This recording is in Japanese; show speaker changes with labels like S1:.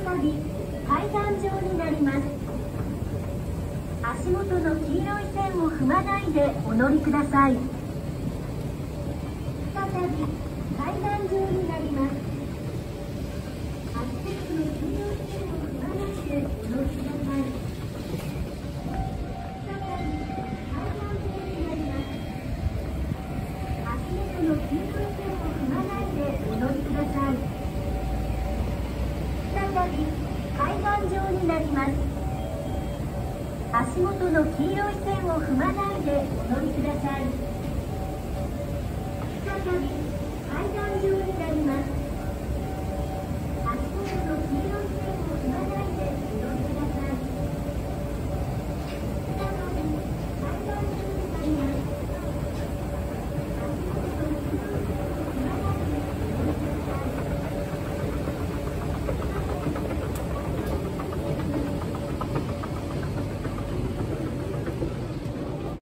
S1: 再び階段状になります。足元の黄色い線を踏まないでお乗りください。再び階段状になります。足元の黄色い線を踏まないでお乗りください。再び階段状になります。足元の黄色い線を踏まないでお乗りください。再び階段状になります。足元の黄色い線を踏まないでお乗りください。再び階段状になります。